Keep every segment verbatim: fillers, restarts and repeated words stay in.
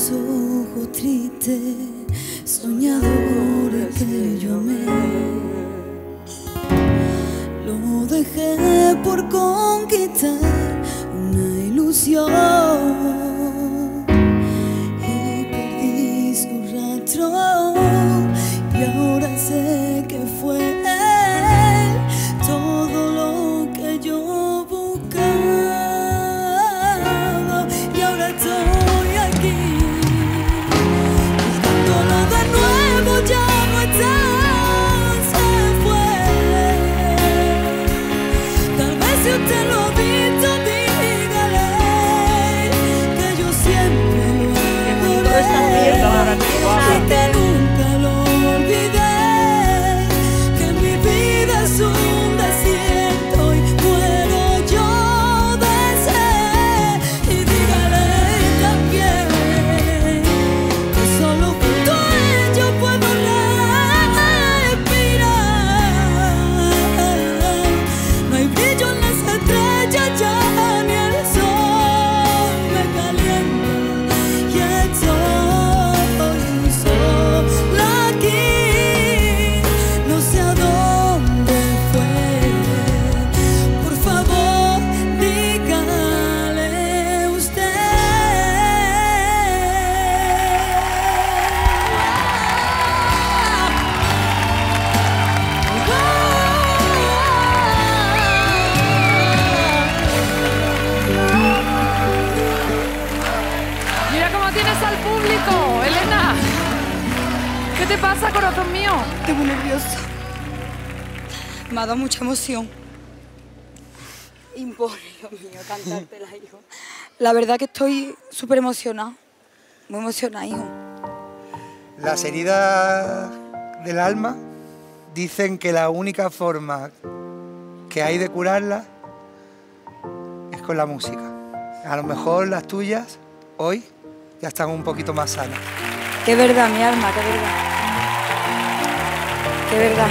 esos ojos tristes, soñadores que yo amé. Lo dejé por conquistar una ilusión y perdí su rastro, y ahora sé que fue él todo lo que yo buscaba, y ahora estoy aquí buscándolo de nuevo. Ya no está, se fue. Tal vez si usted lo ha visto, dígale que yo siempre lo adoré, que nunca lo olvidé, que mi vida es un desierto y muero yo de sed. Y dígale también que solo junto a él yo puedo respirar. No hay brillo en las estrellas ya, ni el sol me calienta, y estoy sola aquí, no sé a dónde fue. Por favor, dígale usted. Mira cómo tienes al público, Elena. ¿Qué te pasa, corazón mío? Estoy muy nerviosa. Me ha dado mucha emoción. Impone, Dios mío, cantártela, hijo. La verdad que estoy súper emocionada. Muy emocionada, hijo. Las heridas del alma dicen que la única forma que hay de curarlas es con la música. A lo mejor las tuyas hoy ya están un poquito más sanas. Qué verdad, mi alma, qué verdad. Qué verdad.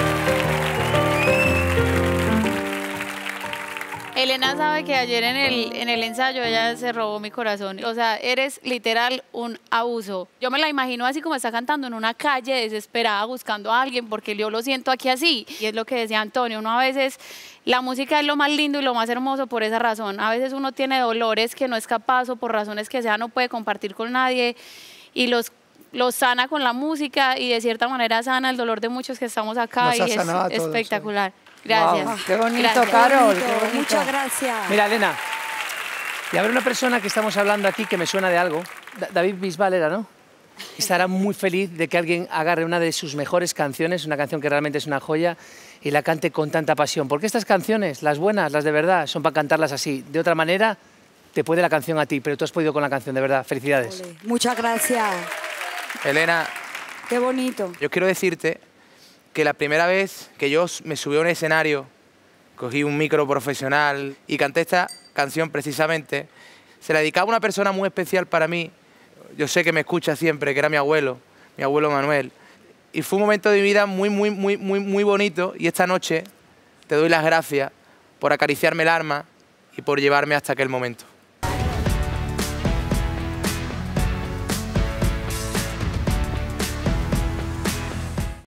Elena sabe que ayer en el, en el ensayo ella se robó mi corazón. O sea, eres literal un abuso. Yo me la imagino así como está cantando en una calle desesperada buscando a alguien, porque yo lo siento aquí así. Y es lo que decía Antonio, uno a veces, la música es lo más lindo y lo más hermoso por esa razón. A veces uno tiene dolores que no es capaz o por razones que sea no puede compartir con nadie, y los los sana con la música, y de cierta manera sana el dolor de muchos que estamos acá. Nos y ha es sanado a todos, espectacular. Gracias. Wow, qué bonito, Gracias. Carol. Qué Qué bonito. Muchas gracias. Mira, Elena, y habrá una persona que estamos hablando aquí que me suena de algo. Da- David Bisbal era, ¿no? Y estará muy feliz de que alguien agarre una de sus mejores canciones, una canción que realmente es una joya, y la cante con tanta pasión. Porque estas canciones, las buenas, las de verdad, son para cantarlas así. De otra manera, te puede la canción a ti, pero tú has podido con la canción, de verdad. Felicidades. Ole. Muchas gracias. Elena, Qué bonito. yo quiero decirte que la primera vez que yo me subí a un escenario, cogí un micro profesional y canté esta canción precisamente, se la dedicaba a una persona muy especial para mí. Yo sé que me escucha siempre, que era mi abuelo, mi abuelo Manuel. Y fue un momento de mi vida muy, muy, muy, muy, muy bonito, y esta noche te doy las gracias por acariciarme el alma y por llevarme hasta aquel momento.